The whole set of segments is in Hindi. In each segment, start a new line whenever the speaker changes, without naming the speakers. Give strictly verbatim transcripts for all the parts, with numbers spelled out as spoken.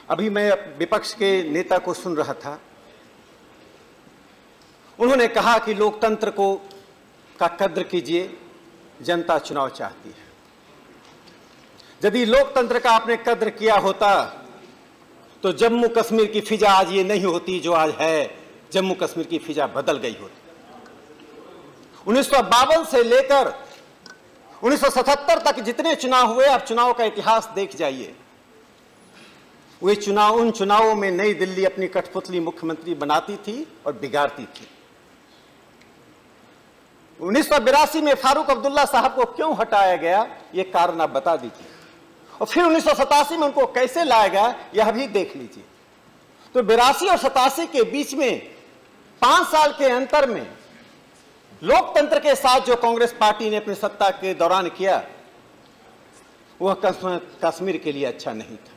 अभी मैं विपक्ष के नेता को सुन रहा था, उन्होंने कहा कि लोकतंत्र को का कद्र कीजिए, जनता चुनाव चाहती है। यदि लोकतंत्र का आपने कद्र किया होता तो जम्मू कश्मीर की फिजा आज ये नहीं होती जो आज है। जम्मू कश्मीर की फिजा बदल गई होती। उन्नीस सौ बावन से लेकर उन्नीस सौ सतहत्तर तक जितने चुनाव हुए, आप चुनाव का इतिहास देख जाइए। वे चुनाव उन चुनावों में नई दिल्ली अपनी कठपुतली मुख्यमंत्री बनाती थी और बिगाड़ती थी। उन्नीस सौ बिरासी में फारूक अब्दुल्ला साहब को क्यों हटाया गया, यह कारण आप बता दीजिए। और फिर उन्नीस सौ सतासी में उनको कैसे लाया गया, यह भी देख लीजिए। तो बिरासी और सतासी के बीच में पांच साल के अंतर में लोकतंत्र के साथ जो कांग्रेस पार्टी ने अपनी सत्ता के दौरान किया, वह कश्मीर के लिए अच्छा नहीं था।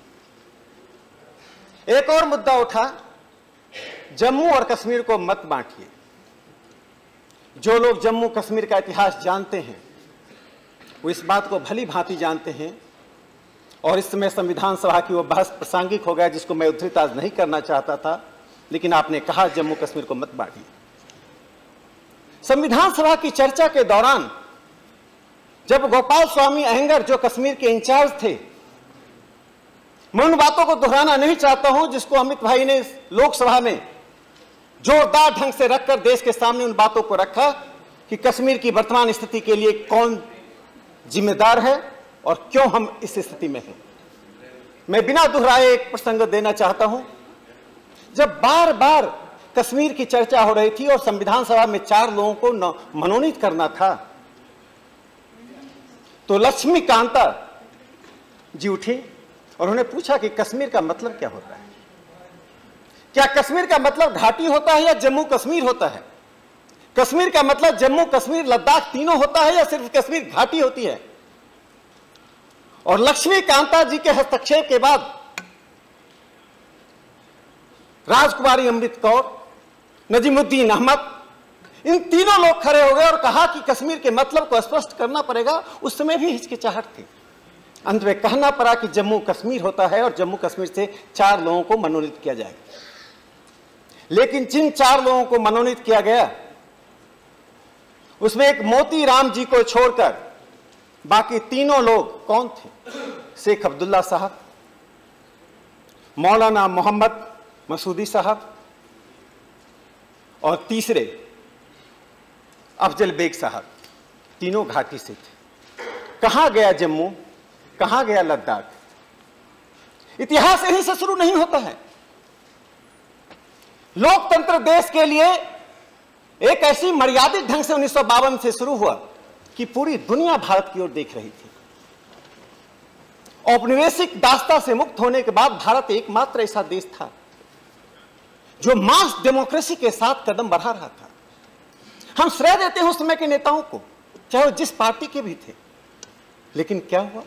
एक और मुद्दा उठा, जम्मू और कश्मीर को मत बांटिए। जो लोग जम्मू कश्मीर का इतिहास जानते हैं वो इस बात को भली भांति जानते हैं, और इस समय संविधान सभा की वो बहस प्रासंगिक हो गया जिसको मैं उद्धृत आज नहीं करना चाहता था, लेकिन आपने कहा जम्मू कश्मीर को मत बांटिए। संविधान सभा की चर्चा के दौरान जब गोपाल स्वामी अयंगर जो कश्मीर के इंचार्ज थे, मैं उन बातों को दोहराना नहीं चाहता हूं जिसको अमित भाई ने लोकसभा में जोरदार ढंग से रखकर देश के सामने उन बातों को रखा कि कश्मीर की वर्तमान स्थिति के लिए कौन जिम्मेदार है और क्यों हम इस स्थिति में हैं। मैं बिना दोहराए एक प्रसंग देना चाहता हूं। जब बार बार कश्मीर की चर्चा हो रही थी और संविधान सभा में चार लोगों को मनोनीत करना था, तो लक्ष्मी कांता जी उठी और उन्होंने पूछा कि कश्मीर का मतलब क्या होता है? क्या कश्मीर का मतलब घाटी होता है या जम्मू कश्मीर होता है? कश्मीर का मतलब जम्मू कश्मीर लद्दाख तीनों होता है या सिर्फ कश्मीर घाटी होती है? और लक्ष्मी कांता जी के हस्तक्षेप के बाद राजकुमारी अमृत कौर, नजीमुद्दीन अहमद, इन तीनों लोग खड़े हो गए और कहा कि कश्मीर के मतलब को स्पष्ट करना पड़ेगा। उस समय भी हिचकिचाहट थी। अंत में कहना पड़ा कि जम्मू कश्मीर होता है और जम्मू कश्मीर से चार लोगों को मनोनीत किया जाएगा। लेकिन जिन चार लोगों को मनोनीत किया गया उसमें एक मोती राम जी को छोड़कर बाकी तीनों लोग कौन थे? शेख अब्दुल्ला साहब, मौलाना मोहम्मद मसूदी साहब और तीसरे अफजल बेग साहब। तीनों घाटी से थे। कहां गया जम्मू, कहां गया लद्दाख? इतिहास यहीं से शुरू नहीं होता है। लोकतंत्र देश के लिए एक ऐसी मर्यादित ढंग से उन्नीस सौ बावन से शुरू हुआ कि पूरी दुनिया भारत की ओर देख रही थी। औपनिवेशिक दास्ता से मुक्त होने के बाद भारत एकमात्र ऐसा देश था जो मास डेमोक्रेसी के साथ कदम बढ़ा रहा था। हम श्रेय देते हैं उस समय के नेताओं को, चाहे वो जिस पार्टी के भी थे। लेकिन क्या हुआ?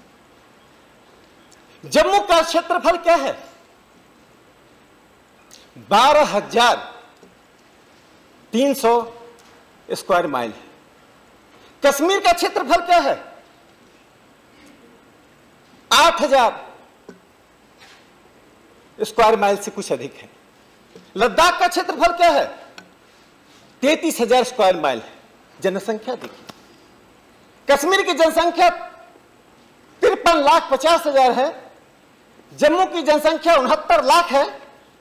जम्मू का क्षेत्रफल क्या है? बारह हजार तीन सौ स्क्वायर माइल है। कश्मीर का क्षेत्रफल क्या है? आठ हजार स्क्वायर माइल से कुछ अधिक है। लद्दाख का क्षेत्रफल क्या है? तैतीस हजार स्क्वायर माइल है। जनसंख्या देखिए, कश्मीर की जनसंख्या तिरपन लाख पचास हजार है, जम्मू की जनसंख्या उनहत्तर लाख है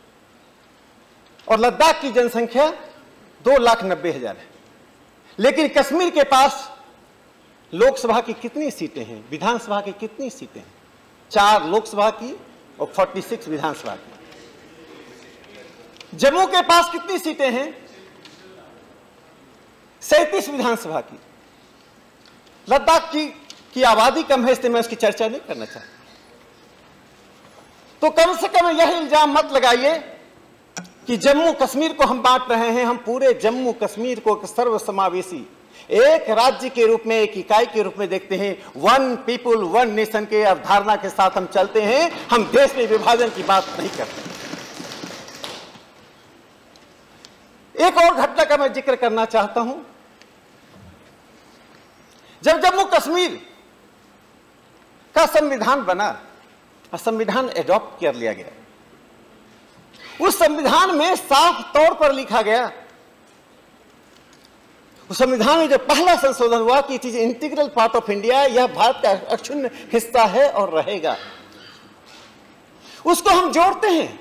और लद्दाख की जनसंख्या दो लाख नब्बे हजार है। लेकिन कश्मीर के पास लोकसभा की कितनी सीटें हैं, विधानसभा की कितनी सीटें हैं? चार लोकसभा की और छियालीस विधानसभा की। जम्मू के पास कितनी सीटें हैं? सैंतीस विधानसभा की। लद्दाख की, की आबादी कम है, इसलिए मैं उसकी चर्चा नहीं करना चाहता। तो कम से कम यह इल्जाम मत लगाइए कि जम्मू कश्मीर को हम बांट रहे हैं। हम पूरे जम्मू कश्मीर को सर्वसमावेशी एक राज्य के रूप में, एक इकाई के रूप में देखते हैं। वन पीपुल वन नेशन के अवधारणा के साथ हम चलते हैं। हम देश में विभाजन की बात नहीं करते। एक और घटना का मैं जिक्र करना चाहता हूं। जब जम्मू कश्मीर का संविधान बना संविधान एडॉप्ट कर लिया गया। उस संविधान में साफ तौर पर लिखा गया, उस संविधान में जो पहला संशोधन हुआ कि it is integral part of India, यह भारत का अक्षुण्ण हिस्सा है और रहेगा, उसको हम जोड़ते हैं।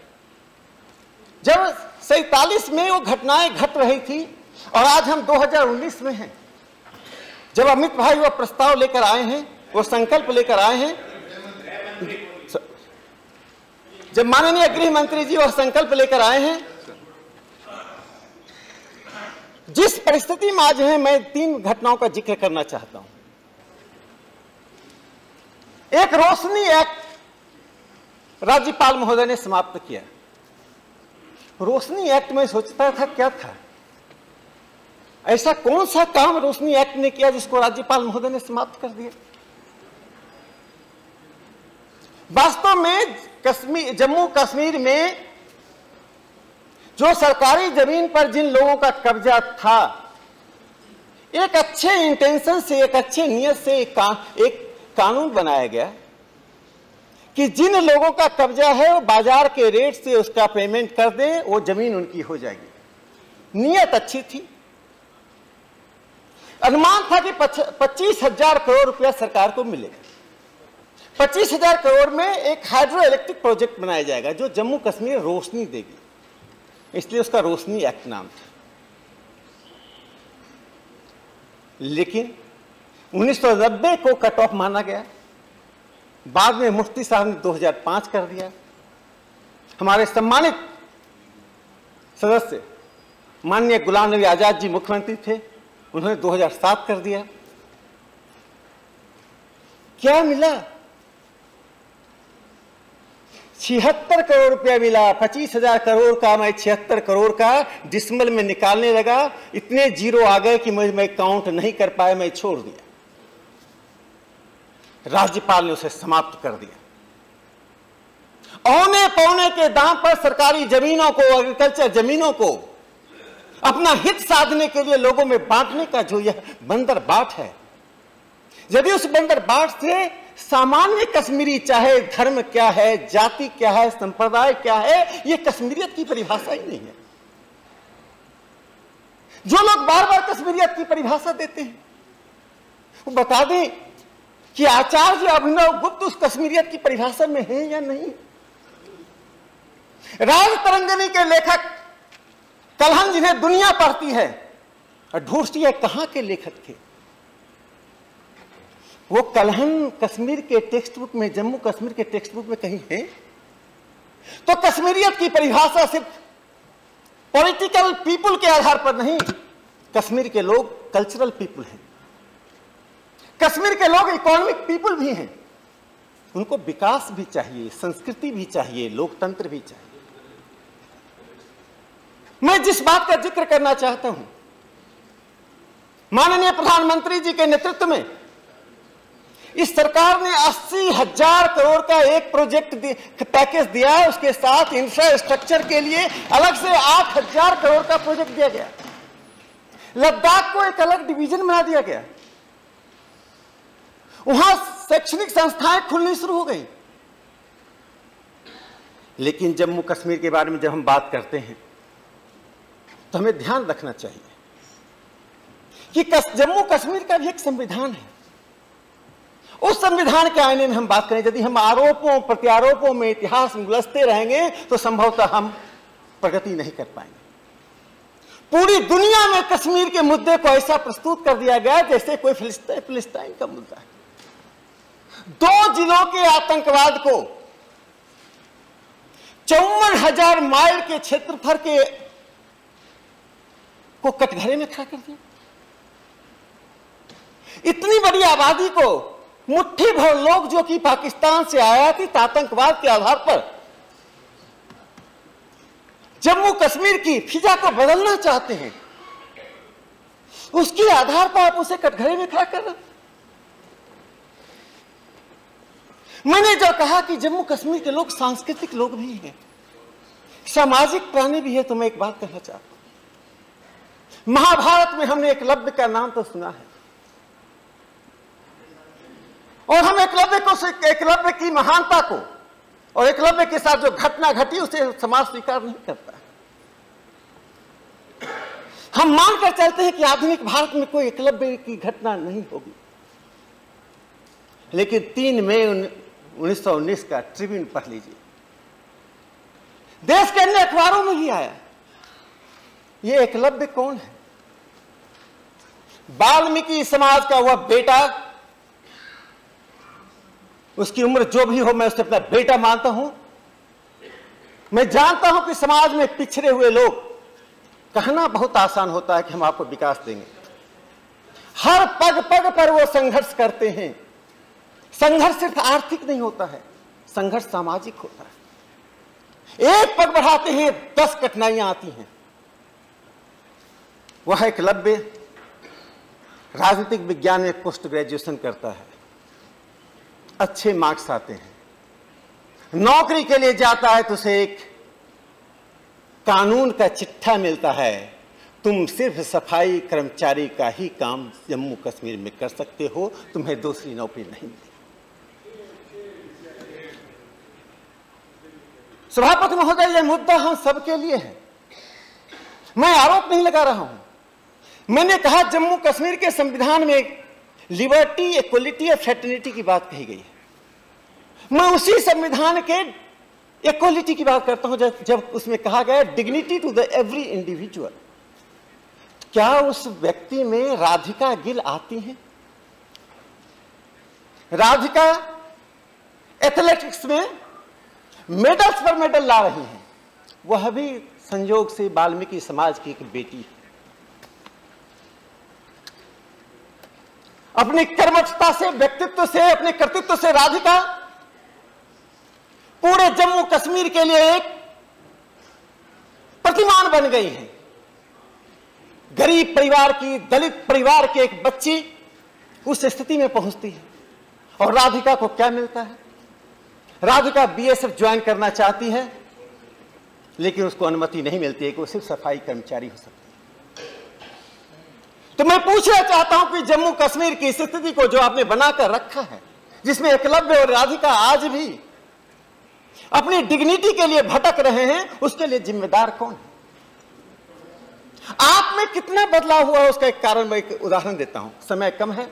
जब सैतालीस में वो घटनाएं घट रही थी और आज हम दो हज़ार उन्नीस में हैं, जब अमित भाई वो प्रस्ताव लेकर आए हैं, वो संकल्प लेकर आए हैं, जब माननीय गृह मंत्री जी वह संकल्प लेकर आए हैं, जिस परिस्थिति में आज है, मैं तीन घटनाओं का जिक्र करना चाहता हूं। एक, रोशनी एक्ट राज्यपाल महोदय ने समाप्त किया। रोशनी एक्ट में सोचता था क्या था, ऐसा कौन सा काम रोशनी एक्ट ने किया जिसको राज्यपाल महोदय ने समाप्त कर दिया। वास्तव में कश्मीर, जम्मू कश्मीर में जो सरकारी जमीन पर जिन लोगों का कब्जा था, एक अच्छे इंटेंशन से, एक अच्छे नियत से एक, का, एक कानून बनाया गया कि जिन लोगों का कब्जा है वो बाजार के रेट से उसका पेमेंट कर दें, वो जमीन उनकी हो जाएगी। नियत अच्छी थी। अनुमान था कि पच्चीस हजार करोड़ रुपया सरकार को मिलेगा। पच्चीस हजार करोड़ में एक हाइड्रो इलेक्ट्रिक प्रोजेक्ट बनाया जाएगा जो जम्मू कश्मीर रोशनी देगी, इसलिए उसका रोशनी एक्ट नाम था। लेकिन उन्नीस सौ नब्बे को कट ऑफ माना गया, बाद में मुफ्ती साहब ने दो हज़ार पाँच कर दिया। हमारे सम्मानित सदस्य माननीय गुलाम नबी आजाद जी मुख्यमंत्री थे, उन्होंने दो हज़ार सात कर दिया। क्या मिला? छिहत्तर करोड़ रुपया मिला। पच्चीस हजार करोड़ का मैं छिहत्तर करोड़ का डिसमल में निकालने लगा, इतने जीरो आ गए कि मैं, मैं काउंट नहीं कर पाया, मैं छोड़ दिया। राज्यपाल ने उसे समाप्त कर दिया। औने पौने के दाम पर सरकारी जमीनों को, एग्रीकल्चर जमीनों को अपना हित साधने के लिए लोगों में बांटने का जो यह बंदर बाट है, यदि उस बंदर बाट से सामान्य कश्मीरी, चाहे धर्म क्या है, जाति क्या है, संप्रदाय क्या है, यह कश्मीरियत की परिभाषा ही नहीं है। जो लोग बार बार कश्मीरियत की परिभाषा देते हैं वो बता दें कि आचार्य अभिनव गुप्त उस कश्मीरियत की परिभाषा में है या नहीं। राज तरंगिणी के लेखक कलहन, जिन्हें दुनिया पढ़ती है और ढूंढती है कहां के लेखक थे, वो कलहन कश्मीर के टेक्स्ट बुक में, जम्मू कश्मीर के टेक्स्ट बुक में कहीं है? तो कश्मीरियत की परिभाषा सिर्फ पॉलिटिकल पीपुल के आधार पर नहीं, कश्मीर के लोग कल्चरल पीपुल हैं, कश्मीर के लोग इकोनॉमिक पीपुल भी हैं। उनको विकास भी चाहिए, संस्कृति भी चाहिए, लोकतंत्र भी चाहिए। मैं जिस बात का जिक्र करना चाहता हूं, माननीय प्रधानमंत्री जी के नेतृत्व में इस सरकार ने अस्सी हजार करोड़ का एक प्रोजेक्ट पैकेज दिया है, उसके साथ इंफ्रास्ट्रक्चर के लिए अलग से आठ हजार करोड़ का प्रोजेक्ट दिया गया। लद्दाख को एक अलग डिवीजन बना दिया गया, वहां शैक्षणिक संस्थाएं खुलनी शुरू हो गई। लेकिन जम्मू कश्मीर के बारे में जब हम बात करते हैं तो हमें ध्यान रखना चाहिए कि जम्मू कश्मीर का भी एक संविधान है। उस संविधान के आईने में हम बात करें, यदि हम आरोपों प्रत्यारोपों में इतिहास में उलझते रहेंगे तो संभवतः हम प्रगति नहीं कर पाएंगे। पूरी दुनिया में कश्मीर के मुद्दे को ऐसा प्रस्तुत कर दिया गया जैसे कोई फिलिस्तीन फिलिस्तीन का मुद्दा है। दो जिलों के आतंकवाद को चौवन हजार माइल के क्षेत्रफल के को कटघरे में खड़ा कर दिया। इतनी बड़ी आबादी को मुट्ठी भर लोग जो कि पाकिस्तान से आयातित आतंकवाद के आधार पर जम्मू कश्मीर की फिजा को बदलना चाहते हैं, उसके आधार पर आप उसे कटघरे में खड़ा कर रहे। मैंने जो कहा कि जम्मू कश्मीर के लोग सांस्कृतिक लोग भी हैं, सामाजिक प्राणी भी है, तो मैं एक बात कहना चाहता हूं। महाभारत में हमने एकलव्य का नाम तो सुना है, और हम एकलव्य को एकलव्य की महानता को और एकलव्य के साथ जो घटना घटी उसे समाज स्वीकार नहीं करता। हम मानकर चलते हैं कि आधुनिक भारत में कोई एकलव्य की घटना नहीं होगी, लेकिन तीन मई उन्नीस सौ उन्नीस का ट्रिब्यून पढ़ लीजिए, देश के अन्य अखबारों में भी आया। ये एकलव्य कौन है? वाल्मीकि समाज का वह बेटा, उसकी उम्र जो भी हो मैं उसे अपना बेटा मानता हूं। मैं जानता हूं कि समाज में पिछड़े हुए लोग, कहना बहुत आसान होता है कि हम आपको विकास देंगे, हर पग पग पर वो संघर्ष करते हैं। संघर्ष सिर्फ आर्थिक नहीं होता है, संघर्ष सामाजिक होता है। एक पग बढ़ाते हैं दस कठिनाइयां आती हैं। वह एकलव्य राजनीतिक विज्ञान में पोस्ट ग्रेजुएशन करता है, अच्छे मार्क्स आते हैं, नौकरी के लिए जाता है तो उसे एक कानून का चिट्ठा मिलता है, तुम सिर्फ सफाई कर्मचारी का ही काम जम्मू कश्मीर में कर सकते हो, तुम्हें दूसरी नौकरी नहीं मिलेगी। सभापति महोदय, यह मुद्दा हम सबके लिए है, मैं आरोप नहीं लगा रहा हूं। मैंने कहा जम्मू कश्मीर के संविधान में लिबर्टी, इक्वलिटी और फ्रेटर्निटी की बात कही गई है। मैं उसी संविधान के इक्वलिटी की बात करता हूं जब, जब उसमें कहा गया dignity to the every individual. क्या उस व्यक्ति में राधिका गिल आती हैं? राधिका एथलेटिक्स में मेडल्स पर मेडल ला रही हैं, वह भी संयोग से वाल्मीकि समाज की एक बेटी है। अपनी कर्मठता से, व्यक्तित्व से, अपने कर्तृत्व से राधिका पूरे जम्मू कश्मीर के लिए एक प्रतिमान बन गई है। गरीब परिवार की, दलित परिवार की एक बच्ची उस स्थिति में पहुंचती है। और राधिका को क्या मिलता है? राधिका बीएसएफ ज्वाइन करना चाहती है, लेकिन उसको अनुमति नहीं मिलती है कि वो सिर्फ सफाई कर्मचारी हो सकती है। तो मैं पूछना चाहता हूं कि जम्मू कश्मीर की स्थिति को जो आपने बनाकर रखा है, जिसमें एकलव्य और राधिका आज भी अपनी डिग्निटी के लिए भटक रहे हैं, उसके लिए जिम्मेदार कौन है? आप में कितना बदलाव हुआ उसका एक कारण मैं एक उदाहरण देता हूं, समय कम है।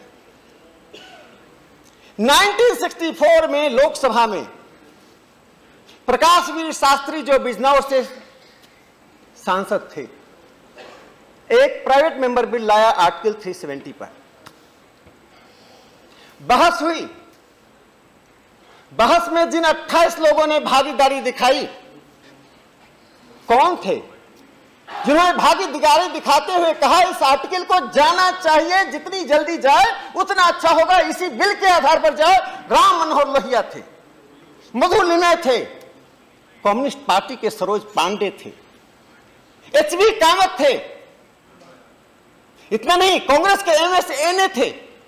उन्नीस सौ चौंसठ में लोकसभा में प्रकाशवीर शास्त्री जो बिजनौर से सांसद थे, एक प्राइवेट मेंबर बिल लाया आर्टिकल तीन सौ सत्तर पर। बहस हुई। बहस में जिन अट्ठाईस लोगों ने भागीदारी दिखाई, कौन थे? जिन्होंने भागीदारी दिखाते हुए कहा इस आर्टिकल को जाना चाहिए, जितनी जल्दी जाए उतना अच्छा होगा, इसी बिल के आधार पर जाए। राम मनोहर लोहिया थे, मधु लिमय थे, कम्युनिस्ट पार्टी के सरोज पांडे थे, एच बी कामत थे, इतना नहीं कांग्रेस के एम एस एन ए थे,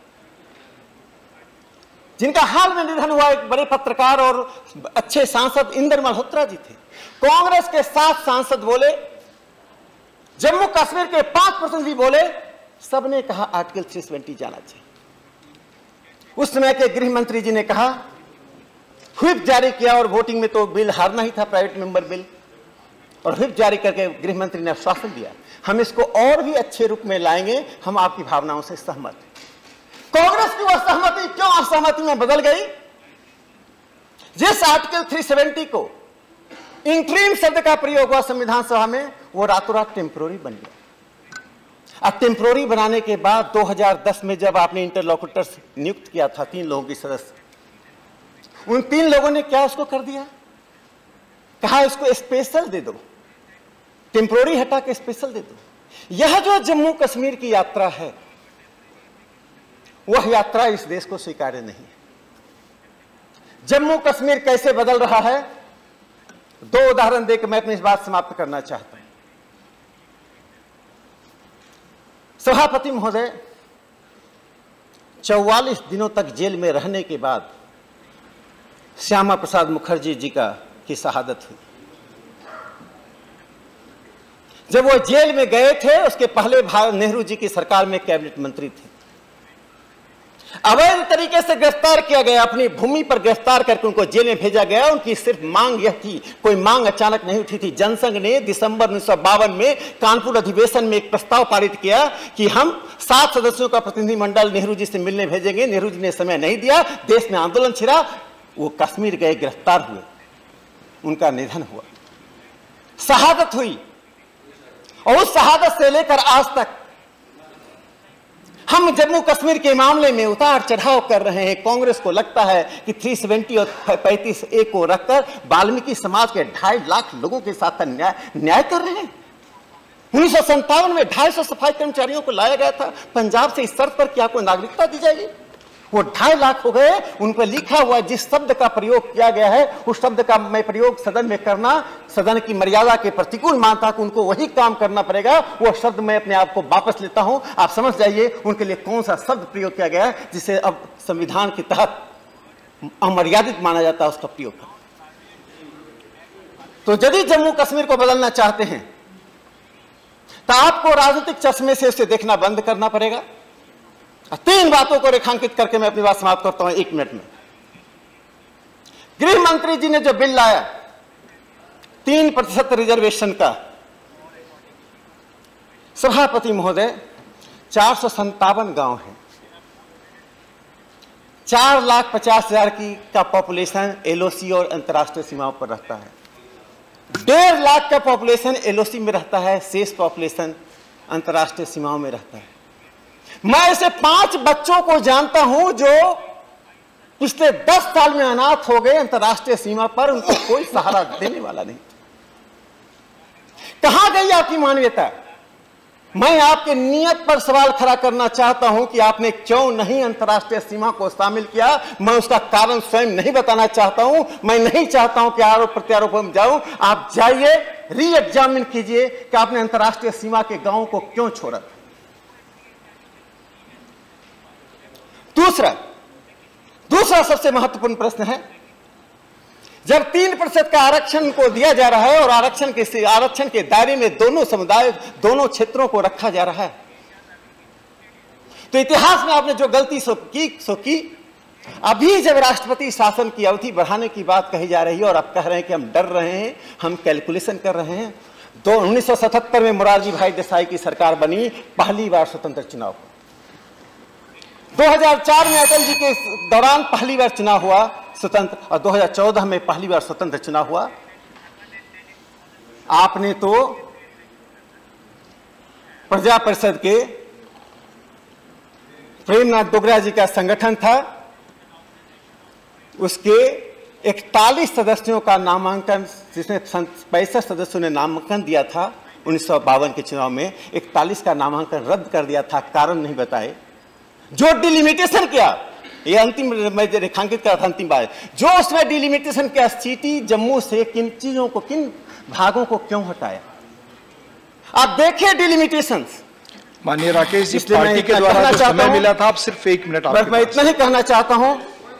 जिनका हाल में निधन हुआ एक बड़े पत्रकार और अच्छे सांसद इंदर मल्होत्रा जी थे। कांग्रेस के सात सांसद बोले, जम्मू कश्मीर के पांच परसेंट भी बोले, सबने कहा आर्टिकल तीन सौ सत्तर जाना चाहिए। उस समय के गृह मंत्री जी ने कहा, व्हिप जारी किया और वोटिंग में तो बिल हारना ही था, प्राइवेट मेंबर बिल, और व्हिप जारी करके गृह मंत्री ने आश्वासन दिया हम इसको और भी अच्छे रूप में लाएंगे, हम आपकी भावनाओं से सहमत हैं। कांग्रेस की वह सहमति क्यों असहमति में बदल गई? जिस आर्टिकल तीन सौ सत्तर को इंटरिम शब्द का प्रयोग हुआ संविधान सभा में, वो रातों रात टेम्पोररी बन गया। अब टेम्पोररी बनाने के बाद दो हज़ार दस में जब आपने इंटरलॉकुटर्स नियुक्त किया था, तीन लोगों की सदस्य, उन तीन लोगों ने क्या उसको कर दिया? कहा इसको स्पेशल दे दो, टेम्पोररी हटा के स्पेशल दे दो। यह जो जम्मू कश्मीर की यात्रा है, वह यात्रा इस देश को स्वीकार्य नहीं है। जम्मू कश्मीर कैसे बदल रहा है, दो उदाहरण देकर मैं अपनी इस बात समाप्त करना चाहता हूं। सभापति महोदय, चौवालीस दिनों तक जेल में रहने के बाद श्यामा प्रसाद मुखर्जी जी का की शहादत हुई। जब वो जेल में गए थे, उसके पहले नेहरू जी की सरकार में कैबिनेट मंत्री थे। अवैध तरीके से गिरफ्तार किया गया, अपनी भूमि पर गिरफ्तार करके उनको जेल में भेजा गया। उनकी सिर्फ मांग यह थी, कोई मांग अचानक नहीं उठी थी। जनसंघ ने दिसंबर उन्नीस सौ बावन में कानपुर अधिवेशन में एक प्रस्ताव पारित किया कि हम सात सदस्यों का प्रतिनिधिमंडल नेहरू जी से मिलने भेजेंगे। नेहरू जी ने समय नहीं दिया, देश में आंदोलन छिड़ा, वो कश्मीर गए, गिरफ्तार हुए, उनका निधन हुआ, शहादत हुई। और उस शहादत से लेकर आज तक हम जम्मू कश्मीर के मामले में उतार चढ़ाव कर रहे हैं। कांग्रेस को लगता है कि तीन सौ सत्तर और पैंतीस ए को रखकर वाल्मीकि समाज के ढाई लाख लोगों के साथ न्याय न्याय कर रहे हैं। उन्नीस सौ संतावन में ढाई सौ सफाई कर्मचारियों को लाया गया था पंजाब से, इस शर्त पर क्या कोई नागरिकता दी जाएगी। वो ढाई लाख हो गए, उन पर लिखा हुआ जिस शब्द का प्रयोग किया गया है उस शब्द का मैं प्रयोग सदन में करना सदन की मर्यादा के प्रतिकूल मानता कि उनको वही काम करना पड़ेगा। वो शब्द मैं अपने आप को वापस लेता हूं। आप समझ जाइए उनके लिए कौन सा शब्द प्रयोग किया गया है जिसे अब संविधान के तहत अमर्यादित माना जाता है, उसका प्रयोग कर। तो यदि जम्मू कश्मीर को बदलना चाहते हैं तो आपको राजनीतिक चश्मे से उसे देखना बंद करना पड़ेगा। तीन बातों को रेखांकित करके मैं अपनी बात समाप्त करता हूं एक मिनट में। गृह मंत्री जी ने जो बिल लाया तीन प्रतिशत रिजर्वेशन का, सभापति महोदय चार सौ संतावन गांव है, चार लाख पचास हजार की का पॉपुलेशन एलओसी और अंतर्राष्ट्रीय सीमाओं पर रहता है, डेढ़ लाख का पॉपुलेशन एलओसी में रहता है, शेष पॉपुलेशन अंतर्राष्ट्रीय सीमाओं में रहता है। मैं ऐसे पांच बच्चों को जानता हूं जो पिछले दस साल में अनाथ हो गए अंतर्राष्ट्रीय सीमा पर, उनको कोई सहारा देने वाला नहीं। कहां गई आपकी मानवीयता? मैं आपके नियत पर सवाल खड़ा करना चाहता हूं कि आपने क्यों नहीं अंतर्राष्ट्रीय सीमा को शामिल किया। मैं उसका कारण स्वयं नहीं बताना चाहता हूं। मैं नहीं चाहता हूं कि आरोप प्रत्यारोप में जाऊं। आप जाइए, री एग्जामिन कीजिए कि आपने अंतर्राष्ट्रीय सीमा के गांवों को क्यों छोड़ा। दूसरा दूसरा सबसे महत्वपूर्ण प्रश्न है, जब तीन प्रतिशत का आरक्षण को दिया जा रहा है और आरक्षण के आरक्षण के दायरे में दोनों समुदाय दोनों क्षेत्रों को रखा जा रहा है, तो इतिहास में आपने जो गलती सो की सो की। अभी जब राष्ट्रपति शासन की अवधि बढ़ाने की बात कही जा रही है और आप कह रहे हैं कि हम डर रहे हैं, हम कैलकुलेशन कर रहे हैं, तो उन्नीस सौ सतहत्तर में मोरारजी भाई देसाई की सरकार बनी, पहली बार स्वतंत्र चुनाव। दो हज़ार चार में अटल जी के दौरान पहली बार चुनाव हुआ स्वतंत्र, और दो हज़ार चौदह में पहली बार स्वतंत्र चुनाव हुआ। आपने तो प्रजा परिषद के प्रेमनाथ डोगरा जी का संगठन था, उसके इकतालीस सदस्यों का नामांकन, जिसमें पैंसठ सदस्यों ने नामांकन दिया था उन्नीस सौ बावन के चुनाव में, इकतालीस का नामांकन रद्द कर दिया था, कारण नहीं बताए। जो डिलिमिटेशन किया, ये अंतिम मैं रेखांकित करा था अंतिम बात, जो उसमें डिलिमिटेशन किया, सिटी जम्मू से किन चीजों को, किन भागों को क्यों हटाया, आप देखिए डिलिमिटेशन।
माननीय राकेश जी, पार्टी के द्वारा जो समय मिला था, आप सिर्फ एक मिनट।
बस मैं इतना ही कहना चाहता हूं,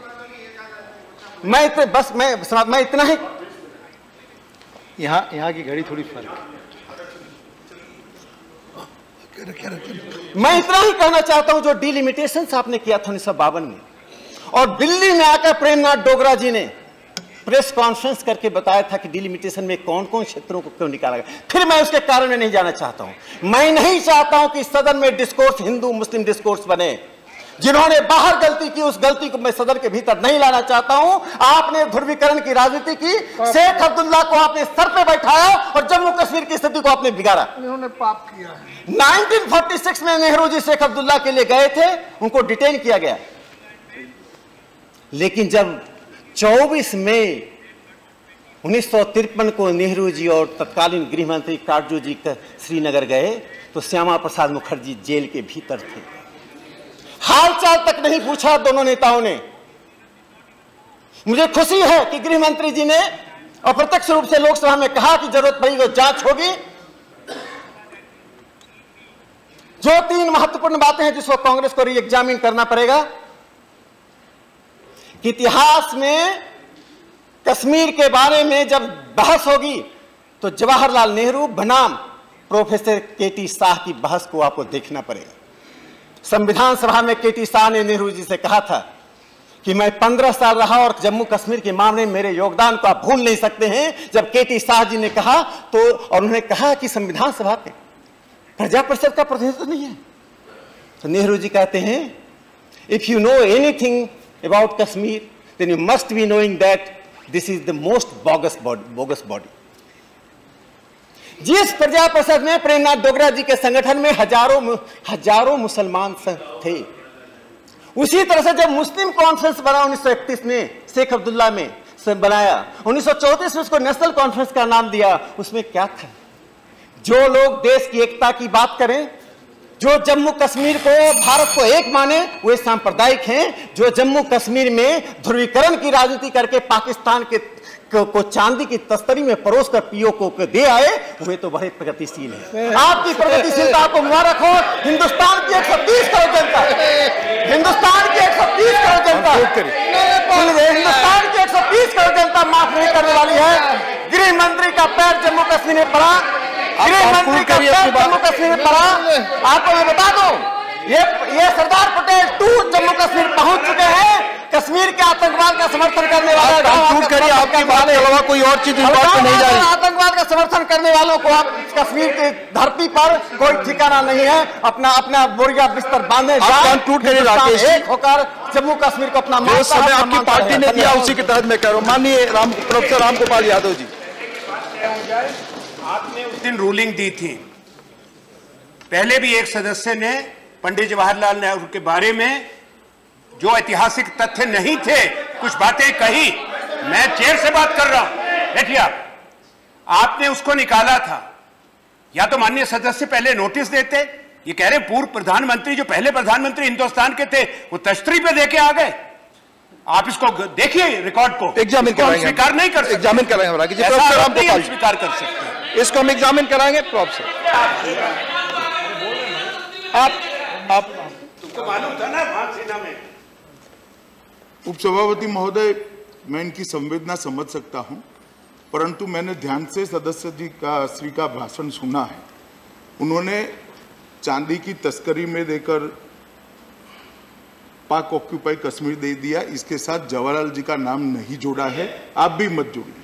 मैं इतने बस मैं मैं इतना ही,
यहाँ यहाँ की घड़ी थोड़ी फर्क है।
मैं इतना ही कहना चाहता हूं, जो डिलिमिटेशन आपने किया था उन्नीस सौ बावन में, और दिल्ली में आकर प्रेमनाथ डोगरा जी ने प्रेस कॉन्फ्रेंस करके बताया था कि डिलिमिटेशन में कौन कौन क्षेत्रों को क्यों निकाला गया। फिर मैं उसके कारण में नहीं जाना चाहता हूं। मैं नहीं चाहता हूं कि सदन में डिस्कोर्स हिंदू मुस्लिम डिस्कोर्स बने। जिन्होंने बाहर गलती की, उस गलती को मैं सदन के भीतर नहीं लाना चाहता हूं। आपने ध्रुवीकरण की राजनीति की, शेख अब्दुल्ला को आपने सर पे बैठाया और जम्मू कश्मीर की स्थिति को आपने बिगाड़ा।
उन्होंने पाप किया है।
उन्नीस सौ छियालीस में नेहरू जी शेख अब्दुल्ला के लिए गए थे, उनको डिटेन किया गया, लेकिन जब चौबीस मई उन्नीस सौ तिरपन को नेहरू जी और तत्कालीन गृह मंत्री काटजू जी श्रीनगर गए तो श्यामा प्रसाद मुखर्जी जेल के भीतर थे। हालचाल तक नहीं पूछा दोनों नेताओं ने। मुझे खुशी है कि गृह मंत्री जी ने अप्रत्यक्ष रूप से लोकसभा में कहा कि जरूरत पड़ी तो जांच होगी। जो तीन महत्वपूर्ण बातें हैं जिसको कांग्रेस को री एग्जामिन करना पड़ेगा, कि इतिहास में कश्मीर के बारे में जब बहस होगी तो जवाहरलाल नेहरू बनाम प्रोफेसर के टी शाह की बहस को आपको देखना पड़ेगा। संविधान सभा में केटी शाह ने नेहरू जी से कहा था कि मैं पंद्रह साल रहा और जम्मू कश्मीर के मामले में मेरे योगदान को आप भूल नहीं सकते हैं। जब केटी शाह जी ने कहा तो, और उन्होंने कहा कि संविधान सभा पे प्रजा परिषद का प्रतिनिधित्व नहीं है, तो नेहरू जी कहते हैं, if you know anything about Kashmir then you must be knowing that this is the most bogus body bogus body. जिस प्रजा परिषद में प्रेमनाथ डोगरा जी के संगठन में हजारों हजारों मुसलमान थे, उसी तरह से जब मुस्लिम कॉन्फ्रेंस बना उन्नीस सौ इकतीस में, शेख अब्दुल्ला में से बनाया, उन्नीस सौ चौंतीस में उसको नेशनल कॉन्फ्रेंस का नाम दिया, उसमें क्या था? जो लोग देश की एकता की बात करें, जो जम्मू कश्मीर को भारत को एक माने, वे सांप्रदायिक हैं। जो जम्मू कश्मीर में ध्रुवीकरण की राजनीति करके पाकिस्तान के को, को चांदी की तस्तरी में परोस कर पीओ को दे आए, वे तो बड़े प्रगतिशील हैं। आपकी प्रगतिशीलता को मुबारक हो। हिंदुस्तान की एक सौ तीस करोड़ जनता, हिंदुस्तान की एक सौ तीस करोड़ जनता, हिंदुस्तान की एक सौ तीस करोड़ जनता माफ नहीं करने वाली है। गृह मंत्री का पैर जम्मू कश्मीर में पड़ा, गृह मंत्री का पैर जम्मू कश्मीर में पड़ा। आपको मैं बता दूं, ये ये सरदार पटेल टू जम्मू कश्मीर पहुंच चुके हैं। कश्मीर के आतंकवाद का समर्थन करने वाले
करिए, आपकी बात के अलावा कोई और चीज नहीं जा रही।
आतंकवाद का समर्थन करने वालों को आप कश्मीर की धरती पर कोई ठिकाना नहीं है। अपना अपना बोरिया बिस्तर बांधे,
कंक्लूड करिए राकेश,
एक होकर जम्मू कश्मीर को अपना
जो समय आपकी पार्टी ने दिया उसी के तहत मैं कह रहा हूँ। माननीय राम प्रोफेसर राम गोपाल यादव जी,
आपने उस दिन रूलिंग दी थी, पहले भी एक सदस्य ने पंडित जवाहरलाल नेहरू के बारे में जो ऐतिहासिक तथ्य नहीं थे कुछ बातें कही। मैं चेयर से बात कर रहा हूं, देखिए आप, आपने उसको निकाला था। या तो माननीय सदस्य पहले नोटिस देते। ये कह रहे पूर्व प्रधानमंत्री, जो पहले प्रधानमंत्री हिंदुस्तान के थे, वो तश्तरी पे देके आ गए। आप इसको देखिए, रिकॉर्ड को
एग्जामिन कराएंगे,
स्वीकार नहीं कर सकते।
एग्जामिन कराएंगे
प्रोफेसर राम गोपाल स्वीकार कर सकते हैं,
इसको हम एग्जामिन कराएंगे। प्रोफेसर आप आप
तुमको मालूम था ना वहां सेना में।
उपसभापति महोदय, मैं इनकी संवेदना समझ सकता हूं, परंतु मैंने ध्यान से सदस्य जी का श्री का भाषण सुना है। उन्होंने चांदी की तस्करी में देकर पाक ऑक्यूपाई कश्मीर दे दिया, इसके साथ जवाहरलाल जी का नाम नहीं जोड़ा है। आप भी मत जोड़िए।